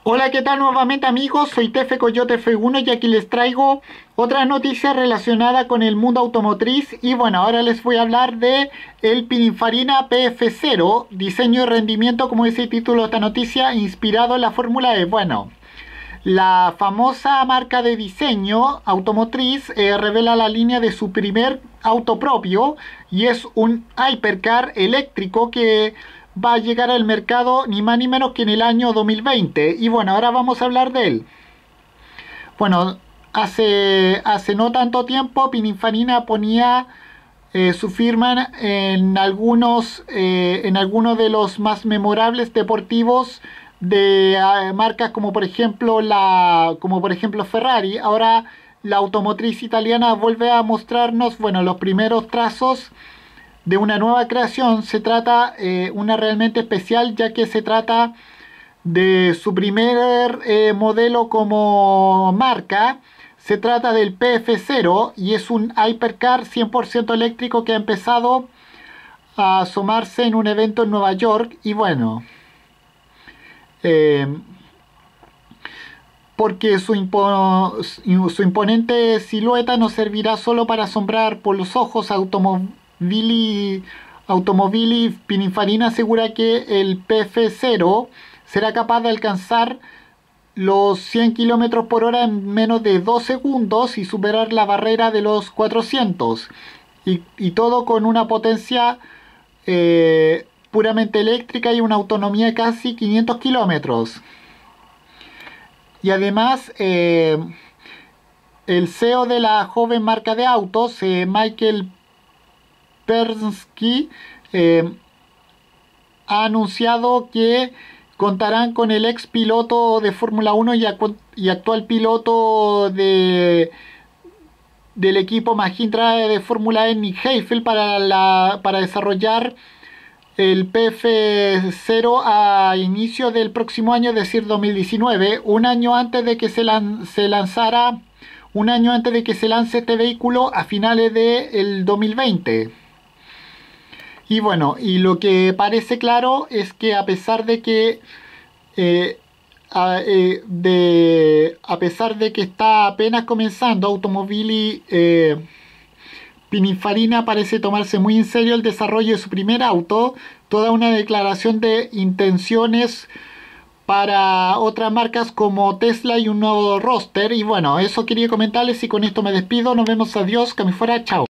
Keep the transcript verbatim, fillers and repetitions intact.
Hola, ¿qué tal nuevamente amigos? Soy Tefe Coyote F uno y aquí les traigo otra noticia relacionada con el mundo automotriz. Y bueno, ahora les voy a hablar de el Pininfarina P F cero, diseño y rendimiento, como dice el título de esta noticia, inspirado en la Fórmula E. Bueno, la famosa marca de diseño automotriz eh, revela la línea de su primer auto propio y es un hypercar eléctrico que va a llegar al mercado ni más ni menos que en el año dos mil veinte. Y bueno, ahora vamos a hablar de él. Bueno, hace, hace no tanto tiempo Pininfarina ponía eh, su firma en algunos, eh, en algunos de los más memorables deportivos de eh, marcas como por ejemplo la como por ejemplo Ferrari. Ahora la automotriz italiana vuelve a mostrarnos, bueno, los primeros trazos de una nueva creación. Se trata eh, una realmente especial, ya que se trata de su primer eh, modelo como marca. Se trata del P F cero y es un hypercar cien por ciento eléctrico que ha empezado a asomarse en un evento en Nueva York. Y bueno, eh, porque su, impo su imponente silueta no servirá solo para asombrar por los ojos. Automobili, Automobili Pininfarina asegura que el P F cero será capaz de alcanzar los cien kilómetros por hora en menos de dos segundos y superar la barrera de los cuatrocientos. Y, y todo con una potencia eh, puramente eléctrica y una autonomía de casi quinientos kilómetros. Y además, eh, el C E O de la joven marca de autos, eh, Michael Persky, eh, ha anunciado que contarán con el ex piloto de Fórmula uno y, y actual piloto de, del equipo Mahindra de Fórmula E, Nick Heidfeld, para, la, para desarrollar el P F cero a inicio del próximo año, es decir, dos mil diecinueve, un año antes de que se, lan se lanzara, un año antes de que se lance este vehículo a finales del dos mil veinte. Y bueno, y lo que parece claro es que a pesar de que eh, a, eh, de, a pesar de que está apenas comenzando, Automobili eh, Pininfarina parece tomarse muy en serio el desarrollo de su primer auto, toda una declaración de intenciones para otras marcas como Tesla y un nuevo roster. Y bueno, eso quería comentarles y con esto me despido. Nos vemos, adiós, que me fuera, chao.